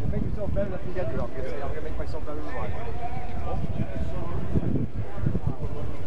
Make yourself better than you get. I'm gonna make myself better than mine.